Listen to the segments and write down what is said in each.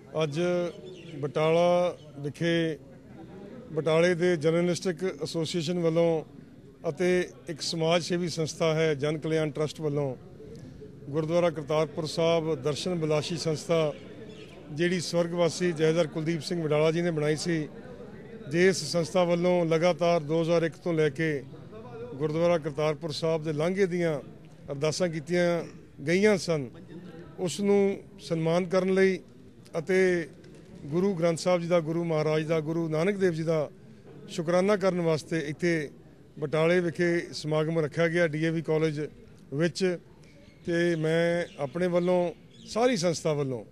ਅੱਜ ਬਟਾਲਾ ਵਿਖੇ ਬਟਾਲੇ ਦੇ ਜਰਨਲਿਸਟਿਕ ਐਸੋਸੀਏਸ਼ਨ ਵੱਲੋਂ ਅਤੇ ਇੱਕ ਸਮਾਜ ਸੇਵੀ ਸੰਸਥਾ ਹੈ ਜਨ ਕਲਿਆਣ ਟਰਸਟ ਵੱਲੋਂ ਗੁਰਦੁਆਰਾ ਕਰਤਾਰਪੁਰ ਸਾਹਿਬ ਦਰਸ਼ਨ ਬਿਲਾਸੀ ਸੰਸਥਾ ਜਿਹੜੀ ਸਵਰਗਵਾਸੀ ਜਥੇਦਾਰ ਕੁਲਦੀਪ ਸਿੰਘ ਵਡਾਲਾ ਜੀ ਨੇ ਬਣਾਈ ਸੀ, ਜਿਸ ਸੰਸਥਾ ਵੱਲੋਂ ਲਗਾਤਾਰ 2001 ਤੋਂ ਲੈ ਕੇ ਗੁਰਦੁਆਰਾ ਕਰਤਾਰਪੁਰ ਸਾਹਿਬ ਦੇ ਲਾਂਘੇ ਦੀਆਂ ਅਰਦਾਸਾਂ ਕੀਤੀਆਂ ਗਈਆਂ ਸਨ, ਉਸ ਨੂੰ ਸਨਮਾਨ ਕਰਨ ਲਈ ਅਤੇ ਗੁਰੂ ਗ੍ਰੰਥ ਸਾਹਿਬ ਜੀ ਦਾ, ਗੁਰੂ ਮਹਾਰਾਜ ਦਾ, ਗੁਰੂ ਨਾਨਕ ਦੇਵ ਜੀ ਦਾ ਸ਼ੁਕਰਾਨਾ ਕਰਨ ਵਾਸਤੇ ਇੱਥੇ ਬਟਾਲੇ ਵਿਖੇ ਸਮਾਗਮ ਰੱਖਿਆ ਗਿਆ DAV ਕਾਲਜ ਵਿੱਚ। ਤੇ ਮੈਂ ਆਪਣੇ ਵੱਲੋਂ ਸਾਰੀ ਸੰਸਥਾ ਵੱਲੋਂ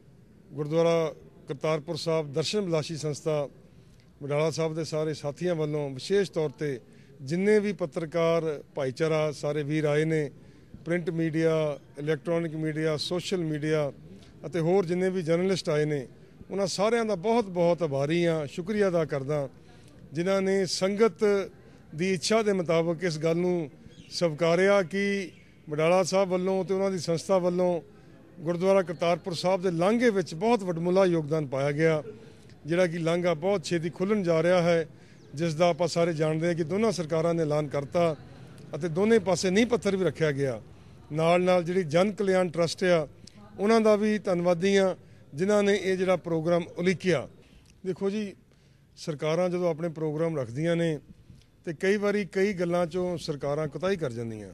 ਗੁਰਦੁਆਰਾ ਕਰਤਾਰਪੁਰ ਸਾਹਿਬ ਦਰਸ਼ਨ ਬਿਲਾਸੀ ਸੰਸਥਾ ਬਟਾਲਾ ਸਾਹਿਬ ਦੇ ਸਾਰੇ ਸਾਥੀਆਂ ਵੱਲੋਂ ਵਿਸ਼ੇਸ਼ ਤੌਰ ਤੇ ਜਿੰਨੇ ਵੀ ਪੱਤਰਕਾਰ ਭਾਈਚਾਰਾ ਸਾਰੇ ਵੀਰ ਆਏ ਨੇ, print media, electronic media, social media ਅਤੇ ਹੋਰ ਜਿੰਨੇ ਵੀ ਜਰਨਲਿਸਟ ਆਏ ਨੇ, ਉਹਨਾਂ ਸਾਰਿਆਂ ਦਾ ਬਹੁਤ ਬਹੁਤ ਆਭਾਰੀ ਹਾਂ, ਸ਼ੁਕਰੀਆ ਅਦਾ ਕਰਦਾ ਜਿਨ੍ਹਾਂ ਨੇ ਸੰਗਤ ਦੀ ਇੱਛਾ ਦੇ ਮੁਤਾਬਕ ਇਸ ਗੱਲ ਨੂੰ ਸਵੀਕਾਰਿਆ ਕਿ ਬਟਾਲਾ ਸਾਹਿਬ ਵੱਲੋਂ ਤੇ ਉਹਨਾਂ ਦੀ ਸੰਸਥਾ ਵੱਲੋਂ ਗੁਰਦੁਆਰਾ ਕਰਤਾਰਪੁਰ ਸਾਹਿਬ ਦੇ ਲਾਂਘੇ ਵਿੱਚ ਬਹੁਤ ਵੱਡਮੁੱਲਾ ਯੋਗਦਾਨ ਪਾਇਆ ਗਿਆ, ਜਿਹੜਾ ਕਿ ਲਾਂਘਾ ਬਹੁਤ ਛੇਤੀ ਖੁੱਲ੍ਹਣ ਜਾ ਰਿਹਾ ਹੈ, ਜਿਸ ਦਾ ਆਪਾਂ ਸਾਰੇ ਜਾਣਦੇ ਹਾਂ ਕਿ ਦੋਨਾਂ ਸਰਕਾਰਾਂ ਨੇ ਐਲਾਨ ਕਰਤਾ ਅਤੇ ਦੋਨੇ ਪਾਸੇ ਨੀਂਹ ਪੱਥਰ ਵੀ ਰੱਖਿਆ ਗਿਆ। ਨਾਲ ਨਾਲ ਜਿਹੜੀ ਜਨ ਕਲਿਆਣ ਟਰਸਟ ਆ ਉਹਨਾਂ ਦਾ ਵੀ ਧੰਨਵਾਦੀ ਹਾਂ ਜਿਨ੍ਹਾਂ ਨੇ ਇਹ ਜਿਹੜਾ ਪ੍ਰੋਗਰਾਮ ਉਲੀਕਿਆ। ਦੇਖੋ ਜੀ, ਸਰਕਾਰਾਂ ਜਦੋਂ ਆਪਣੇ ਪ੍ਰੋਗਰਾਮ ਰੱਖਦੀਆਂ ਨੇ ਤੇ ਕਈ ਵਾਰੀ ਕਈ ਗੱਲਾਂ 'ਚੋਂ ਸਰਕਾਰਾਂ ਕੁਤਾਹੀ ਕਰ ਜਾਂਦੀਆਂ,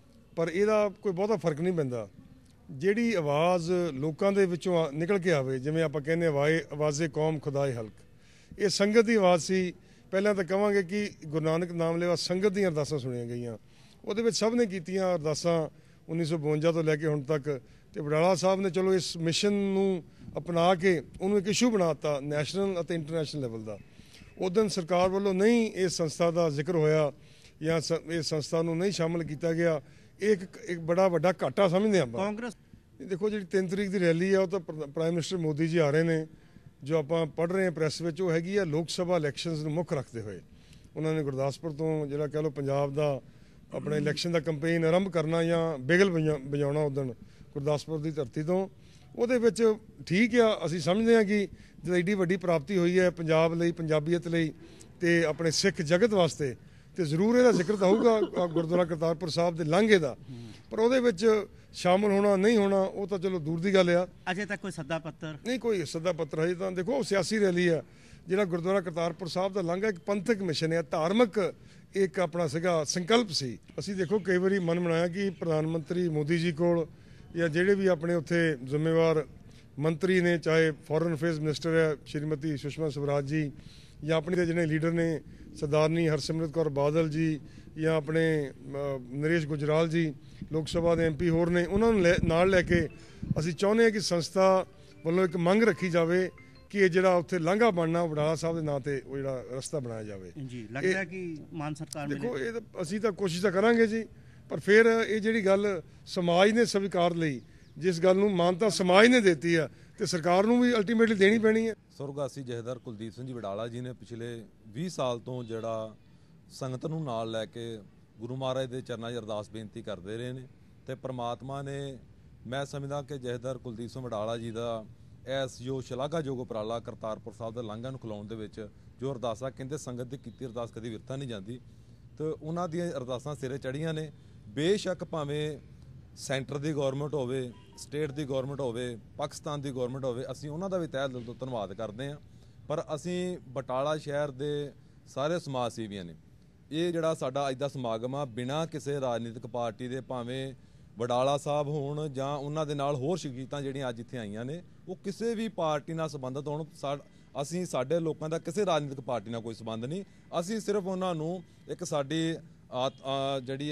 ਪਰ ਇਹਦਾ ਕੋਈ ਬਹੁਤਾ ਫਰਕ ਨਹੀਂ ਪੈਂਦਾ। ਜਿਹੜੀ ਆਵਾਜ਼ ਲੋਕਾਂ ਦੇ ਵਿੱਚੋਂ ਨਿਕਲ ਕੇ ਆਵੇ, ਜਿਵੇਂ ਆਪਾਂ ਕਹਿੰਦੇ ਆਵਾਜ਼ੇ ਕੌਮ ਖੁਦਾਏ ਹਲਕ, ਇਹ ਸੰਗਤ ਦੀ ਆਵਾਜ਼ ਸੀ। ਪਹਿਲਾਂ ਤਾਂ ਕਹਾਂਗੇ ਕਿ ਗੁਰੂ ਨਾਨਕ ਨਾਮ ਲੈਵਾ ਸੰਗਤ ਦੀਆਂ ਅਰਦਾਸਾਂ ਸੁਣੀਆਂ ਗਈਆਂ, ਉਹਦੇ ਵਿੱਚ ਸਭ ਨੇ ਕੀਤੀਆਂ ਅਰਦਾਸਾਂ 1952 ਤੋਂ ਲੈ ਕੇ ਹੁਣ ਤੱਕ। ਤੇ ਬਟਾਲਾ ਸਾਹਿਬ ਨੇ ਚਲੋ ਇਸ ਮਿਸ਼ਨ ਨੂੰ ਅਪਣਾ ਕੇ ਉਹਨੂੰ ਇੱਕ ਇਸ਼ੂ ਬਣਾ ਦਿੱਤਾ ਨੈਸ਼ਨਲ ਅਤੇ ਇੰਟਰਨੈਸ਼ਨਲ ਲੈਵਲ ਦਾ। ਉਦੋਂ ਸਰਕਾਰ ਵੱਲੋਂ ਨਹੀਂ ਇਸ ਸੰਸਥਾ ਦਾ ਜ਼ਿਕਰ ਹੋਇਆ ਜਾਂ ਇਸ ਸੰਸਥਾ ਨੂੰ ਨਹੀਂ ਸ਼ਾਮਲ ਕੀਤਾ ਗਿਆ, ਇਹ ਇੱਕ ਬੜਾ ਵੱਡਾ ਘਾਟਾ ਸਮਝਦੇ ਆਪਾਂ। ਕਾਂਗਰਸ ਦੇਖੋ, ਜਿਹੜੀ 3 ਤਰੀਕ ਦੀ ਰੈਲੀ ਆ ਉਹ ਤਾਂ ਪ੍ਰਾਈਮ ਮਿਨਿਸਟਰ ਮੋਦੀ ਜੀ ਆ ਰਹੇ ਨੇ, ਜੋ ਆਪਾਂ ਪੜ੍ਹ ਰਹੇ ਹਾਂ ਪ੍ਰੈਸ ਵਿੱਚ, ਉਹ ਹੈਗੀ ਆ ਲੋਕ ਸਭਾ ਇਲੈਕਸ਼ਨਸ ਨੂੰ ਮੁੱਖ ਰੱਖਦੇ ਹੋਏ। ਉਹਨਾਂ ਨੇ ਗੁਰਦਾਸਪੁਰ ਤੋਂ ਜਿਹੜਾ ਕਹਿ ਲਓ ਪੰਜਾਬ ਦਾ ਆਪਣੇ ਇਲੈਕਸ਼ਨ ਦਾ ਕੰਪੇਨ ਆਰੰਭ ਕਰਨਾ ਜਾਂ ਬਿਗਲ ਵਜਾਉਣਾ ਉਦੋਂ ਗੁਰਦਾਸਪੁਰ ਦੀ ਧਰਤੀ ਤੋਂ। ਉਹਦੇ ਵਿੱਚ ਠੀਕ ਆ, ਅਸੀਂ ਸਮਝਦੇ ਹਾਂ ਕਿ ਜਦੋਂ ਐਡੀ ਵੱਡੀ ਪ੍ਰਾਪਤੀ ਹੋਈ ਹੈ ਪੰਜਾਬ ਲਈ, ਪੰਜਾਬੀਅਤ ਲਈ ਤੇ ਆਪਣੇ ਸਿੱਖ ਜਗਤ ਵਾਸਤੇ, ਤੇ ਜ਼ਰੂਰ ਇਹਦਾ ਜ਼ਿਕਰ ਤਾਂ ਹੋਊਗਾ ਗੁਰਦੁਆਰਾ ਕਰਤਾਰਪੁਰ ਸਾਹਿਬ ਦੇ ਲਾਂਘੇ ਦਾ, ਪਰ ਉਹਦੇ ਵਿੱਚ ਸ਼ਾਮਲ ਹੋਣਾ ਨਹੀਂ ਹੋਣਾ ਉਹ ਤਾਂ ਚਲੋ ਦੂਰ ਦੀ ਗੱਲ ਆ। ਅਜੇ ਤੱਕ ਕੋਈ ਸੱਦਾ ਪੱਤਰ ਨਹੀਂ, ਕੋਈ ਸੱਦਾ ਪੱਤਰ ਹਜੇ ਤਾਂ ਦੇਖੋ ਸਿਆਸੀ ਰੈਲੀ ਆ। ਜਿਹੜਾ ਗੁਰਦੁਆਰਾ ਕਰਤਾਰਪੁਰ ਸਾਹਿਬ ਦਾ ਲਾਂਘਾ ਇੱਕ ਪੰਥਕ ਮਿਸ਼ਨ ਹੈ, ਧਾਰਮਿਕ ਇੱਕ ਆਪਣਾ ਸੀਗਾ ਸੰਕਲਪ ਸੀ। ਅਸੀਂ ਦੇਖੋ ਕਈ ਵਾਰੀ ਮਨ ਬਣਾਇਆ ਕਿ ਪ੍ਰਧਾਨ ਮੰਤਰੀ ਮੋਦੀ ਜੀ ਕੋਲ ਜਾਂ ਜਿਹੜੇ ਵੀ ਆਪਣੇ ਉੱਥੇ ਜ਼ਿੰਮੇਵਾਰ ਮੰਤਰੀ ਨੇ, ਚਾਹੇ ਫੋਰਨ ਅਫੇਅਰਸ ਮਿਨਿਸਟਰ ਹੈ ਸ਼੍ਰੀਮਤੀ ਸੁਸ਼ਮਾ ਸਵਰਾਜ ਜੀ, ਜਾਂ ਆਪਣੇ ਦੇ ਜਿਹੜੇ ਲੀਡਰ ਨੇ ਸਰਦਾਰਨੀ ਹਰਸਿਮਰਤ ਕੌਰ ਬਾਦਲ ਜੀ, ਜਾਂ ਆਪਣੇ ਨਰੇਸ਼ ਗੁਜਰਾਲ ਜੀ ਲੋਕ ਸਭਾ ਦੇ MP ਹੋਰ ਨੇ, ਉਹਨਾਂ ਨੂੰ ਨਾਲ ਲੈ ਕੇ ਅਸੀਂ ਚਾਹੁੰਦੇ ਹਾਂ ਕਿ ਸੰਸਥਾ ਵੱਲੋਂ ਇੱਕ ਮੰਗ ਰੱਖੀ ਜਾਵੇ ਕਿ ਇਹ ਜਿਹੜਾ ਉੱਥੇ ਲਾਂਘਾ ਬਣਨਾ ਬਟਾਲਾ ਸਾਹਿਬ ਦੇ ਨਾਂ ਤੇ ਉਹ ਜਿਹੜਾ ਰਸਤਾ ਬਣਾਇਆ ਜਾਵੇ। ਜੀ ਲੱਗਦਾ ਕਿ ਮਾਨ ਸਰਕਾਰ ਦੇਖੋ ਇਹ ਤਾਂ ਅਸੀਂ ਤਾਂ ਕੋਸ਼ਿਸ਼ ਤਾਂ ਕਰਾਂਗੇ ਜੀ, ਪਰ ਫਿਰ ਇਹ ਜਿਹੜੀ ਗੱਲ ਸਮਾਜ ਨੇ ਸਵੀਕਾਰ ਲਈ, ਜਿਸ ਗੱਲ ਨੂੰ ਮਾਨਤਾ ਸਮਾਜ ਨੇ ਦਿੱਤੀ ਆ ਤੇ ਸਰਕਾਰ ਨੂੰ ਵੀ ਅਲਟੀਮੇਟਲੀ ਦੇਣੀ ਪੈਣੀ ਹੈ। ਸਵਰਗਵਾਸੀ ਜਥੇਦਾਰ ਕੁਲਦੀਪ ਸਿੰਘ ਜੀ ਵਡਾਲਾ ਜੀ ਨੇ ਪਿਛਲੇ 20 ਸਾਲ ਤੋਂ ਜਿਹੜਾ ਸੰਗਤ ਨੂੰ ਨਾਲ ਲੈ ਕੇ ਗੁਰੂ ਮਹਾਰਾਜ ਦੇ ਚਰਨਾਂ 'ਚ ਅਰਦਾਸ ਬੇਨਤੀ ਕਰਦੇ ਰਹੇ ਨੇ, ਤੇ ਪ੍ਰਮਾਤਮਾ ਨੇ, ਮੈਂ ਸਮਝਦਾ ਕਿ ਜਥੇਦਾਰ ਕੁਲਦੀਪ ਸਿੰਘ ਵਡਾਲਾ ਜੀ ਦਾ ਇਸ ਜੋ ਸ਼ਲਾਘਾਯੋਗ ਉਪਰਾਲਾ ਕਰਤਾਰਪੁਰ ਸਾਹਿਬ ਦੇ ਲਾਂਘਿਆਂ ਨੂੰ ਖਿਲਾਉਣ ਦੇ ਵਿੱਚ ਜੋ ਅਰਦਾਸਾਂ, ਕਹਿੰਦੇ ਸੰਗਤ ਦੀ ਕੀਤੀ ਅਰਦਾਸ ਕਦੀ ਵਿਰਥਾ ਨਹੀਂ ਜਾਂਦੀ, ਤੇ ਉਹਨਾਂ ਦੀਆਂ ਅਰਦਾਸਾਂ ਸਿਰੇ ਚੜ੍ਹੀਆਂ ਨੇ। ਬੇਸ਼ੱਕ ਭਾਵੇਂ ਸੈਂਟਰ ਦੀ ਗੌਰਮੈਂਟ ਹੋਵੇ, ਸਟੇਟ ਦੀ ਗੌਰਮੈਂਟ ਹੋਵੇ, ਪਾਕਿਸਤਾਨ ਦੀ ਗੌਰਮੈਂਟ ਹੋਵੇ, ਅਸੀਂ ਉਹਨਾਂ ਦਾ ਵੀ ਤਹਿ ਦਿਲ ਤੋਂ ਧੰਨਵਾਦ ਕਰਦੇ ਹਾਂ। ਪਰ ਅਸੀਂ ਬਟਾਲਾ ਸ਼ਹਿਰ ਦੇ ਸਾਰੇ ਸਮਾਜ ਸੇਵੀਆਂ ਨੇ, ਇਹ ਜਿਹੜਾ ਸਾਡਾ ਅੱਜ ਦਾ ਸਮਾਗਮ ਆ, ਬਿਨਾਂ ਕਿਸੇ ਰਾਜਨੀਤਿਕ ਪਾਰਟੀ ਦੇ, ਭਾਵੇਂ ਵਡਾਲਾ ਸਾਹਿਬ ਹੋਣ ਜਾਂ ਉਹਨਾਂ ਦੇ ਨਾਲ ਹੋਰ ਸ਼ਖਸੀਅਤਾਂ ਜਿਹੜੀਆਂ ਅੱਜ ਇੱਥੇ ਆਈਆਂ ਨੇ, ਉਹ ਕਿਸੇ ਵੀ ਪਾਰਟੀ ਨਾਲ ਸੰਬੰਧਿਤ ਹੋਣ, ਅਸੀਂ ਸਾਡੇ ਲੋਕਾਂ ਦਾ ਕਿਸੇ ਰਾਜਨੀਤਿਕ ਪਾਰਟੀ ਨਾਲ ਕੋਈ ਸੰਬੰਧ ਨਹੀਂ। ਅਸੀਂ ਸਿਰਫ ਉਹਨਾਂ ਨੂੰ ਇੱਕ ਸਾਡੀ ਜਿਹੜੀ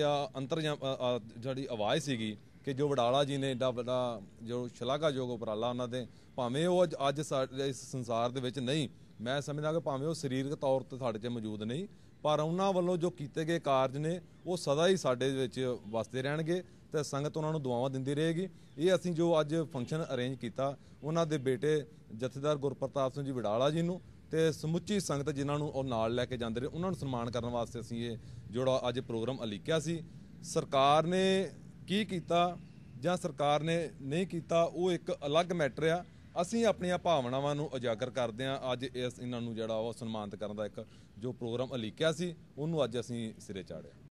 ਜਿਹੜੀ ਆਵਾਜ਼ ਸੀਗੀ ਕਿ ਜੋ ਵਡਾਲਾ ਜੀ ਨੇ ਏਡਾ ਵੱਡਾ ਜੋ ਸ਼ਲਾਘਾਯੋਗ ਉਪਰਾਲਾ ਉਹਨਾਂ ਦੇ, ਭਾਵੇਂ ਉਹ ਅੱਜ ਸਾਡੇ ਇਸ ਸੰਸਾਰ ਦੇ ਵਿੱਚ ਨਹੀਂ, ਮੈਂ ਸਮਝਦਾ ਕਿ ਭਾਵੇਂ ਉਹ ਸਰੀਰਕ ਤੌਰ 'ਤੇ ਸਾਡੇ 'ਚ ਮੌਜੂਦ ਨਹੀਂ, ਪਰ ਉਹਨਾਂ ਵੱਲੋਂ ਜੋ ਕੀਤੇ ਗਏ ਕਾਰਜ ਨੇ ਉਹ ਸਦਾ ਹੀ ਸਾਡੇ ਵਿੱਚ ਵਸਦੇ ਰਹਿਣਗੇ ਤੇ ਸੰਗਤ ਉਹਨਾਂ ਨੂੰ ਦੁਆਵਾਂ ਦਿੰਦੀ ਰਹੇਗੀ। ਇਹ ਅਸੀਂ ਜੋ ਅੱਜ ਫੰਕਸ਼ਨ ਅਰੇਂਜ ਕੀਤਾ, ਉਹਨਾਂ ਦੇ ਬੇਟੇ ਜਥੇਦਾਰ ਗੁਰਪ੍ਰਤਾਪ ਸਿੰਘ ਜੀ ਵਡਾਲਾ ਜੀ ਨੂੰ ਤੇ ਸਮੁੱਚੀ ਸੰਗਤ ਜਿਨ੍ਹਾਂ ਨੂੰ ਉਹ ਨਾਲ ਲੈ ਕੇ ਜਾਂਦੇ ਰਹੇ, ਉਹਨਾਂ ਨੂੰ ਸਨਮਾਨ ਕਰਨ ਵਾਸਤੇ ਅਸੀਂ ਇਹ ਜਿਹੜਾ ਅੱਜ ਪ੍ਰੋਗਰਾਮ ਉਲੀਕਿਆ ਸੀ। ਸਰਕਾਰ ਨੇ ਕੀ ਕੀਤਾ ਜਾਂ ਸਰਕਾਰ ਨੇ ਨਹੀਂ ਕੀਤਾ ਉਹ ਇੱਕ ਅਲੱਗ ਮੈਟਰ ਆ। ਅਸੀਂ ਆਪਣੀਆਂ ਭਾਵਨਾਵਾਂ ਨੂੰ ਉਜਾਗਰ ਕਰਦੇ ਹਾਂ। ਅੱਜ ਇਹਨਾਂ ਨੂੰ ਜਿਹੜਾ ਉਹ ਸਨਮਾਨਿਤ ਕਰਨ ਦਾ ਇੱਕ ਜੋ ਪ੍ਰੋਗਰਾਮ ਉਲੀਕਿਆ ਸੀ ਉਹਨੂੰ ਅੱਜ ਅਸੀਂ ਸਿਰੇ ਚਾੜਿਆ।